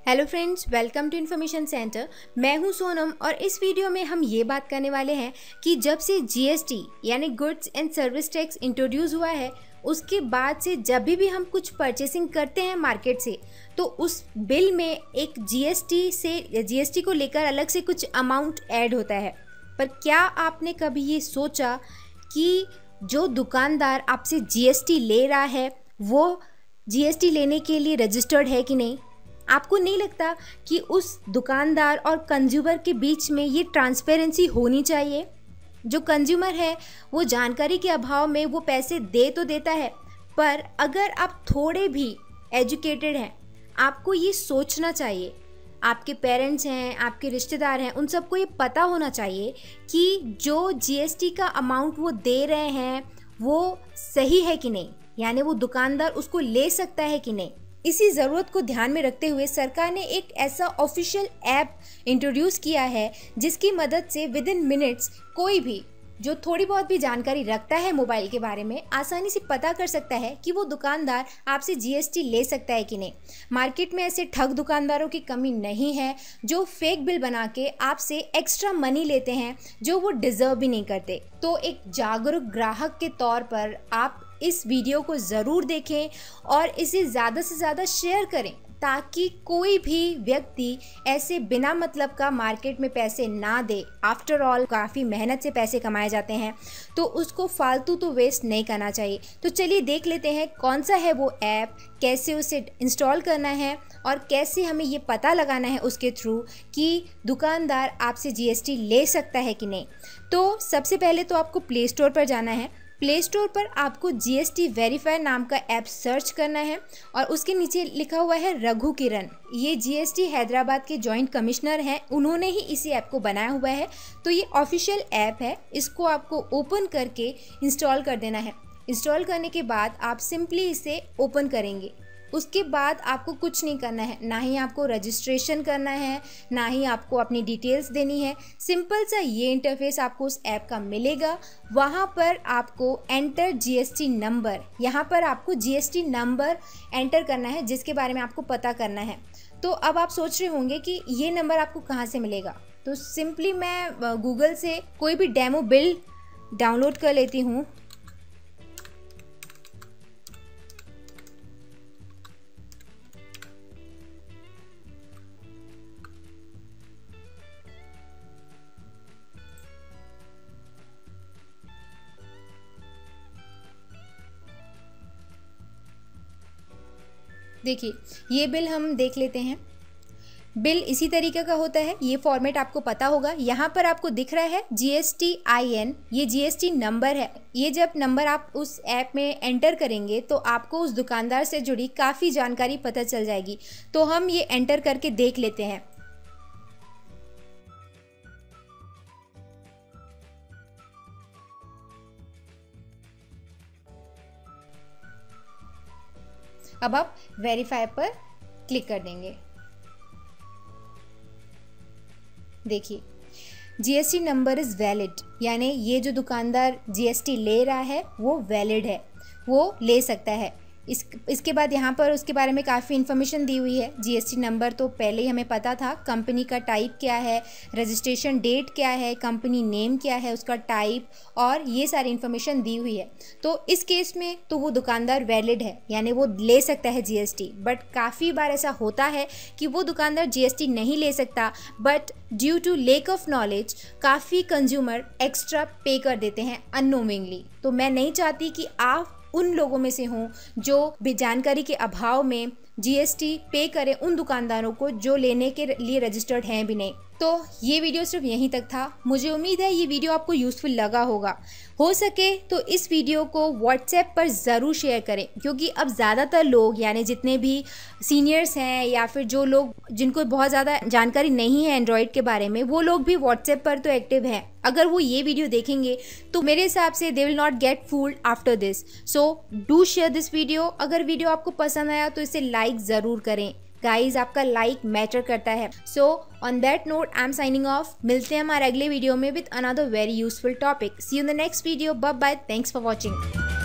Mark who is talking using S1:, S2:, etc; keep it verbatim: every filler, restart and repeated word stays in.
S1: Hello friends, welcome to information centre. मैं हूं सोनम और इस वीडियो में हम ये बात करने वाले हैं कि जब से जीएसटी यानी goods and service tax introduce हुआ है, उसके बाद से जब भी, भी हम कुछ परचेसिंग करते हैं मार्केट से, तो उस बिल में एक जीएसटी से जीएसटी को लेकर अलग से कुछ अमाउंट ऐड होता है। पर क्या आपने कभी ये सोचा कि जो दुकानदार आपसे जीएसटी ले रहा है वो जीएसटी लेने के लिए रजिस्टर्ड है कि नहीं? आपको नहीं लगता कि उस दुकानदार और कंज्यूमर के बीच में ये ट्रांसपेरेंसी होनी चाहिए? जो कंज्यूमर है वो जानकारी के अभाव में वो पैसे दे तो देता है, पर अगर आप थोड़े भी एजुकेटेड हैं, आपको ये सोचना चाहिए, आपके पेरेंट्स हैं, आपके रिश्तेदार हैं, उन सबको ये पता होना चाहिए कि जो जीएसटी का अमाउंट वो दे रहे हैं वो सही है कि नहीं, यानी वो दुकानदार उसको ले सकता है कि नहीं। इसी ज़रूरत को ध्यान में रखते हुए सरकार ने एक ऐसा ऑफिशियल ऐप इंट्रोड्यूस किया है जिसकी मदद से विद इन मिनट्स कोई भी जो थोड़ी बहुत भी जानकारी रखता है मोबाइल के बारे में आसानी से पता कर सकता है कि वो दुकानदार आपसे जीएसटी ले सकता है कि नहीं। मार्केट में ऐसे ठग दुकानदारों की कमी नहीं है जो फेक बिल बना के आपसे एक्स्ट्रा मनी लेते हैं जो वो डिज़र्व भी नहीं करते। तो एक जागरूक ग्राहक के तौर पर आप इस वीडियो को ज़रूर देखें और इसे ज़्यादा से ज़्यादा शेयर करें ताकि कोई भी व्यक्ति ऐसे बिना मतलब का मार्केट में पैसे ना दे। आफ्टर ऑल काफ़ी मेहनत से पैसे कमाए जाते हैं, तो उसको फालतू तो वेस्ट नहीं करना चाहिए। तो चलिए देख लेते हैं कौन सा है वो ऐप, कैसे उसे इंस्टॉल करना है और कैसे हमें ये पता लगाना है उसके थ्रू कि दुकानदार आपसे जीएसटी ले सकता है कि नहीं। तो सबसे पहले तो आपको प्ले स्टोर पर जाना है। प्ले स्टोर पर आपको जीएसटी वेरीफायर नाम का ऐप सर्च करना है और उसके नीचे लिखा हुआ है रघु किरण। ये जीएसटी हैदराबाद के जॉइंट कमिश्नर हैं, उन्होंने ही इसी ऐप को बनाया हुआ है। तो ये ऑफिशियल ऐप है, इसको आपको ओपन करके इंस्टॉल कर देना है। इंस्टॉल करने के बाद आप सिंपली इसे ओपन करेंगे। उसके बाद आपको कुछ नहीं करना है, ना ही आपको रजिस्ट्रेशन करना है, ना ही आपको अपनी डिटेल्स देनी है। सिंपल सा ये इंटरफेस आपको उस ऐप का मिलेगा। वहाँ पर आपको एंटर जीएसटी नंबर, यहाँ पर आपको जीएसटी नंबर एंटर करना है जिसके बारे में आपको पता करना है। तो अब आप सोच रहे होंगे कि ये नंबर आपको कहाँ से मिलेगा। तो सिंपली मैं गूगल से कोई भी डेमो बिल डाउनलोड कर लेती हूँ। देखिए ये बिल हम देख लेते हैं। बिल इसी तरीके का होता है, ये फॉर्मेट आपको पता होगा। यहाँ पर आपको दिख रहा है जीएसटी आई एन, ये जीएसटी नंबर है। ये जब नंबर आप उस ऐप में एंटर करेंगे तो आपको उस दुकानदार से जुड़ी काफ़ी जानकारी पता चल जाएगी। तो हम ये एंटर करके देख लेते हैं। अब आप वेरीफाई पर क्लिक कर देंगे। देखिए जीएसटी नंबर इज़ वैलिड, यानी ये जो दुकानदार जीएसटी ले रहा है वो वैलिड है, वो ले सकता है। इस इसके बाद यहाँ पर उसके बारे में काफ़ी इन्फॉर्मेशन दी हुई है। जीएसटी नंबर तो पहले ही हमें पता था, कंपनी का टाइप क्या है, रजिस्ट्रेशन डेट क्या है, कंपनी नेम क्या है, उसका टाइप और ये सारी इन्फॉर्मेशन दी हुई है। तो इस केस में तो वो दुकानदार वैलिड है, यानी वो ले सकता है जीएसटी। बट काफ़ी बार ऐसा होता है कि वो दुकानदार जीएसटी नहीं ले सकता, but due to lack of knowledge काफ़ी कंज्यूमर एक्स्ट्रा पे कर देते हैं अननोइंगली। तो मैं नहीं चाहती कि आप उन लोगों में से हों जो जानकारी के अभाव में जीएसटी पे करें उन दुकानदारों को जो लेने के लिए रजिस्टर्ड हैं भी नहीं। तो ये वीडियो सिर्फ यहीं तक था। मुझे उम्मीद है ये वीडियो आपको यूज़फुल लगा होगा। हो सके तो इस वीडियो को व्हाट्सएप पर ज़रूर शेयर करें, क्योंकि अब ज़्यादातर लोग, यानी जितने भी सीनियर्स हैं या फिर जो लोग जिनको बहुत ज़्यादा जानकारी नहीं है एंड्रॉयड के बारे में, वो लोग भी व्हाट्सएप पर तो एक्टिव हैं। अगर वो ये वीडियो देखेंगे तो मेरे हिसाब से they will not get fooled after this. So do share this video. अगर वीडियो आपको पसंद आया तो इसे लाइक ज़रूर करें। गाइज आपका लाइक मैटर करता है। So on that note I am signing off. मिलते हैं हमारे अगले वीडियो में with another very useful topic. See you in the next video. Bye bye. Thanks for watching.